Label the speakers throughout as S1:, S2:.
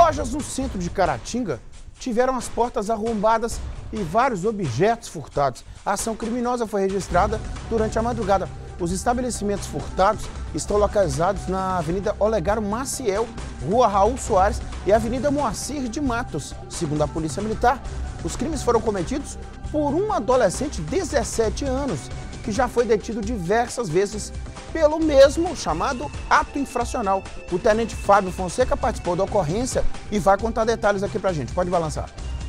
S1: Lojas no centro de Caratinga tiveram as portas arrombadas e vários objetos furtados. A ação criminosa foi registrada durante a madrugada. Os estabelecimentos furtados estão localizados na Avenida Olegário Maciel, Rua Raul Soares e Avenida Moacir de Matos. Segundo a Polícia Militar, os crimes foram cometidos por um adolescente de 17 anos, que já foi detido diversas vezes pelo mesmo chamado ato infracional. O tenente Fábio Fonseca participou da ocorrência e vai contar detalhes aqui pra gente. Pode balançar.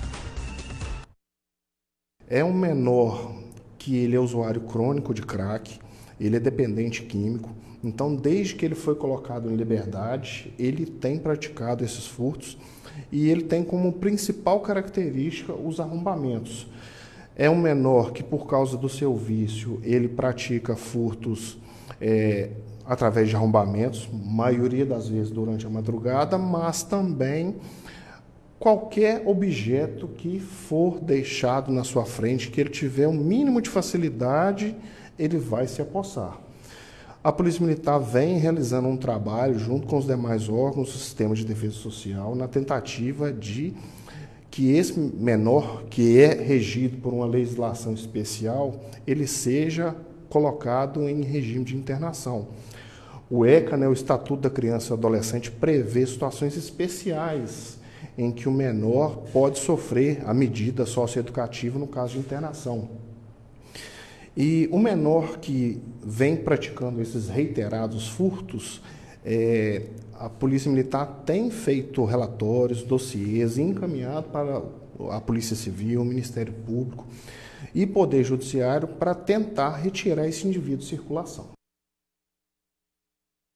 S2: É um menor que ele é usuário crônico de crack, ele é dependente químico, então desde que ele foi colocado em liberdade, ele tem praticado esses furtos e ele tem como principal característica os arrombamentos. É um menor que, por causa do seu vício, ele pratica furtos através de arrombamentos, maioria das vezes durante a madrugada, mas também qualquer objeto que for deixado na sua frente, que ele tiver um mínimo de facilidade, ele vai se apossar. A Polícia Militar vem realizando um trabalho junto com os demais órgãos do Sistema de Defesa Social na tentativa de que esse menor, que é regido por uma legislação especial, ele seja colocado em regime de internação. O ECA, o Estatuto da Criança e Adolescente, prevê situações especiais em que o menor pode sofrer a medida socioeducativa no caso de internação. E o menor que vem praticando esses reiterados furtos, a Polícia Militar tem feito relatórios, dossiês, encaminhado para a Polícia Civil, o Ministério Público e Poder Judiciário para tentar retirar esse indivíduo de circulação.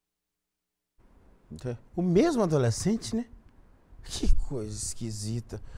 S1: O mesmo adolescente, né? Que coisa esquisita.